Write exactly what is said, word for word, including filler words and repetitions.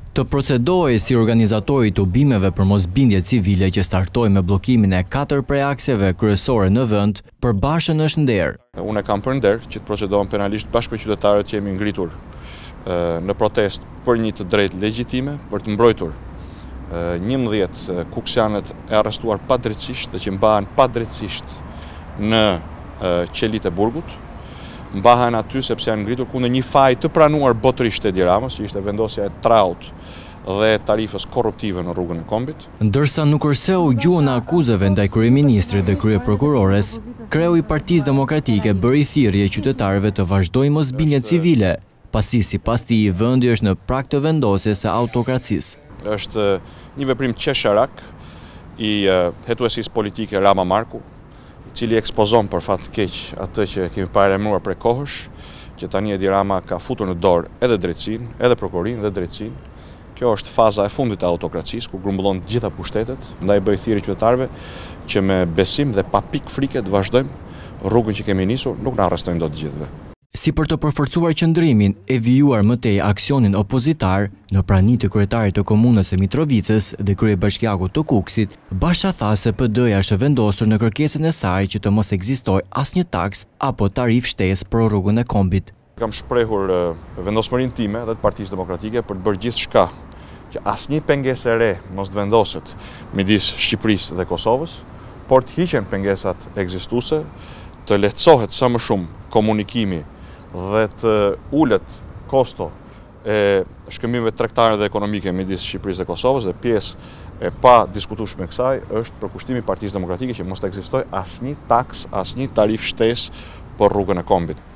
Të procedoj si organizatori të ubimeve për mosbindje civile që startoj me blokimin e katër prej akseve kryesore në vend, përbashkën është nder. Unë e kam për nder që të procedohen penalisht bashkë me qytetarët që jemi ngritur në protest për një të drejtë legjitime, për të mbrojtur njëmbëdhjetë kuksianët e arrestuar padrejtësisht dhe që mbahen padrejtësisht në qelit e burgut, mbahen aty sepse janë ngritur kundër një faji të pranuar botërisht e Edi Ramës, që ishte vendosja e traut dhe tarifës korruptive në rrugën e Kombit. Ndërsa nuk rëseu gjuhën e akuzave ndaj kryeministrit dhe kryeprokurores, kreu i Partisë Demokratike bëri thirrje qytetarëve të vazhdojnë mosbindjet civile, pasi sipas tij vendi është në prag të vendosjes së autokracisë. Është një veprim qesharak i hetuesisë politike Rama Marku, i cili ekspozon për fat të keq atë që kemi paralajmëruar prej kohësh, që tani Edi Rama ka futur në dorë edhe drejtësinë, edhe prokurorinë dhe drejtësinë. Kjo është faza e fundit e autokracisë, ku grumbullon të gjitha pushtetet, ndaj bëj thirrje qytetarëve që me besim dhe pa pikë frike të vazhdojmë rrugën që kemi nisur, nuk na arrestojnë dot të gjithëve. Si për të përforcuar qëndrimin e vijuar më tej aksionin opozitar në prani të kryetarit të komunës së Mitrovicës dhe kryebashkiakut të Kukësit, Basha tha se P D-ja është vendosur në kërkesën e saj që të mos ekzistojë asnjë taks apo tarif shtesë për rrugën e Kombit. Kam shprehur vendosmërinë time dhe të Partisë Demokratike për të bërë gjithçka që asnjë pengesë e re mos të vendoset midis Shqipërisë dhe Kosovës, por të hiqen pengesat ekzistuese, të lehtësohet sa më shumë komunikimi dhe të ulet kosto e shkëmbimeve tregtare dhe ekonomike midis Shqipërisë dhe Kosovës, dhe pjesë e pa diskutueshme e kësaj është përkushtimi i Partisë Demokratike që mos të ekzistojë asnjë taks, asnjë tarif shtesë për rrugën e Kombit.